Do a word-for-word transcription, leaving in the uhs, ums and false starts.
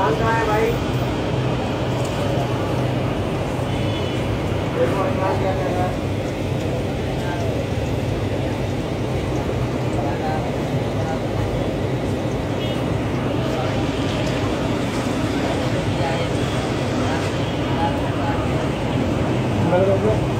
कहाँ है भाई? देखो इमरान क्या कर रहा है। बंद कर दो।